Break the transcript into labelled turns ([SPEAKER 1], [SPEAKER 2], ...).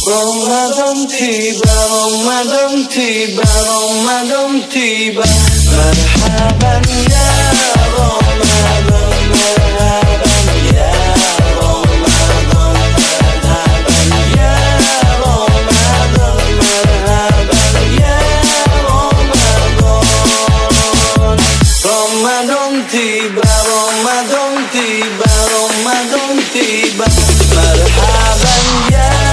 [SPEAKER 1] Ramadan tiba, Ramadan tiba, Ramadan tiba. Marhaban ya Ramadan, marhaban ya Ramadan, marhaban ya Ramadan, marhaban ya Ramadan. Ramadan tiba, Ramadan tiba, Ramadan tiba. Marhaban ya